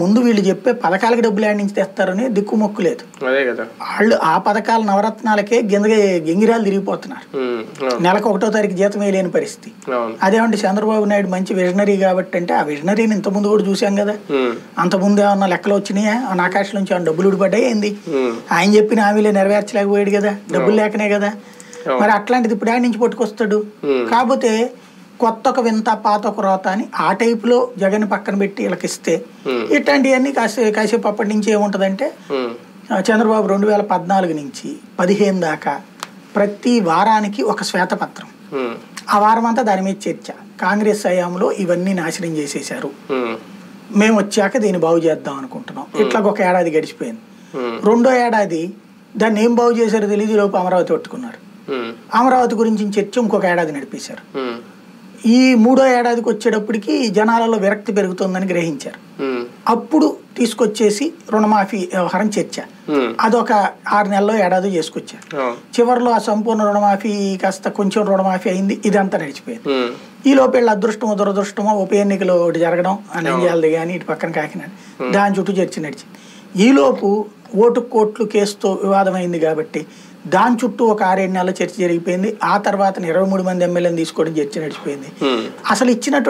ముందు వీళ్ళు చెప్పే పథకాలకు డబ్బులు ఆడి నుంచి తెస్తారని దిక్కుమొక్కు లేదు. వాళ్ళు ఆ పథకాల నవరత్నాలకే గింగిరాలు తిరిగిపోతున్నారు. నెలకు 1వ తారీఖు జీతం వేయలేని పరిస్థితి. అదేమంటే చంద్రబాబు నాయుడు మంచి విజనరీ కాబట్టి అంటే ఆ విజనరీని ఇంతకుముందు కూడా చూసాం కదా. అంతకుముందు ఏమన్నా లెక్కలు వచ్చినాయా, ఆకాశం నుంచి ఏమన్నా డబ్బులు ఊడిపడ్డాయి ఏంది? ఆయన చెప్పిన హామీలే నెరవేర్చలేకపోయాడు కదా, డబ్బులు లేకనే కదా. మరి అట్లాంటిది ఇప్పుడు ఆడి నుంచి పట్టుకొస్తాడు. కాకపోతే కొత్త ఒక వింత పాత ఒక రోత అని ఆ టైపులో జగన్ పక్కన పెట్టి వీళ్ళకిస్తే ఇట్లాంటివన్నీ కాసేపు అప్పటి నుంచి ఏముంటదంటే చంద్రబాబు 2014 నుంచి 15 దాకా ప్రతి వారానికి ఒక శ్వేతపత్రం, ఆ వారం అంతా దాని మీద చర్చ. కాంగ్రెస్ హయాంలో ఇవన్నీ నాశనం చేసేశారు, మేము వచ్చాక దీన్ని బాగు చేద్దాం అనుకుంటున్నాం. ఇట్లాగ ఒక ఏడాది గడిచిపోయింది. 2వ ఏడాది దాన్ని ఏం బాగు చేశారో తెలియదు, లోపు అమరావతి పట్టుకున్నారు. అమరావతి గురించి చర్చ ఇంకొక ఏడాది నడిపేశారు. ఈ 3వ ఏడాదికి వచ్చేటప్పటికి జనాలలో విరక్తి పెరుగుతుందని గ్రహించారు. అప్పుడు తీసుకొచ్చేసి రుణమాఫీ వ్యవహారం చర్చ, అదొక 6 నెలల్లో ఏడాది చేసుకొచ్చారు. చివరిలో ఆ సంపూర్ణ రుణమాఫీ కాస్త కొంచెం రుణమాఫీ అయింది. ఇదంతా నడిచిపోయింది. ఈ లోపు వీళ్ళ అదృష్టమో దురదృష్టమో ఉప ఎన్నికలు ఒకటి జరగడం, నంద్యాలది కానీ ఇటు పక్కన కాకినాడ, దాని చుట్టూ చర్చ నడిచింది. ఈలోపు ఓటు కోట్లు కేసుతో వివాదమైంది కాబట్టి దాని చుట్టూ ఒక 6-7 నెలల చర్చ జరిగిపోయింది. ఆ తర్వాత 23 మంది ఎమ్మెల్యేలు తీసుకోవడం చర్చ నడిచిపోయింది. అసలు ఇచ్చినట్టు